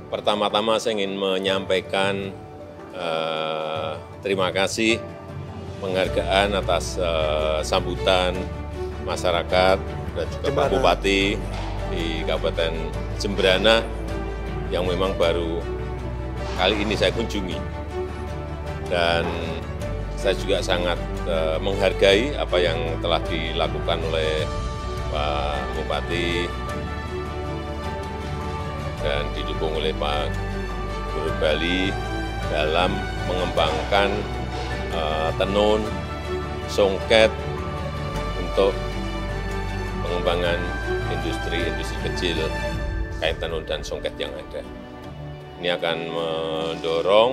Pertama-tama saya ingin menyampaikan terima kasih, penghargaan atas sambutan masyarakat dan juga Pak Bupati di Kabupaten Jemberana yang memang baru kali ini saya kunjungi. Dan saya juga sangat menghargai apa yang telah dilakukan oleh Pak Bupati dan didukung oleh Pak Gubernur Bali dalam mengembangkan tenun, songket untuk pengembangan industri kecil kain tenun dan songket yang ada. Ini akan mendorong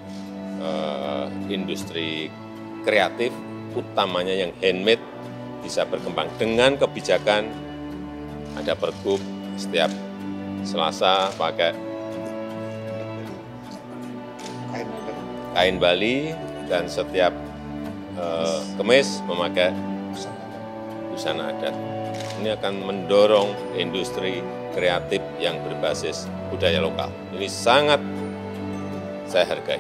industri kreatif, utamanya yang handmade, bisa berkembang dengan kebijakan ada pergub setiap Selasa pakai kain Bali dan setiap Kemis memakai busana adat. Ini akan mendorong industri kreatif yang berbasis budaya lokal. Ini sangat saya hargai.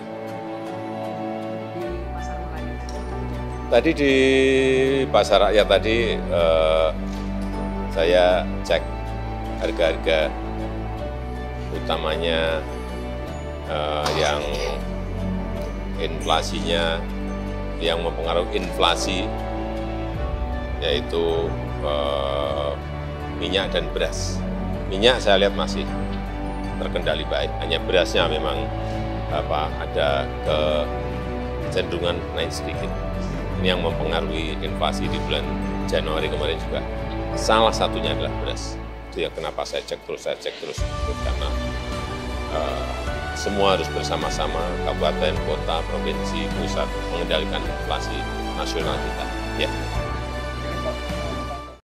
Tadi di pasar rakyat tadi saya cek harga-harga utamanya yang inflasinya, yang mempengaruhi inflasi, yaitu minyak dan beras. Minyak saya lihat masih terkendali baik, hanya berasnya memang ada kecenderungan naik sedikit. Ini yang mempengaruhi inflasi di bulan Januari kemarin juga. Salah satunya adalah beras. Itu yang kenapa saya cek terus, karena semua harus bersama-sama, kabupaten, kota, provinsi, pusat, mengendalikan inflasi nasional kita. Ya.